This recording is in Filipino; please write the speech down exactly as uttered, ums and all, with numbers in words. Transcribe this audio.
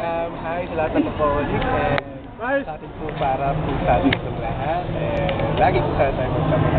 Um, hi sa lahat ng COCOHOLICS. Eh, sa atin po para po sa atin itong lahat. Eh, lagi po sana tayo magkabay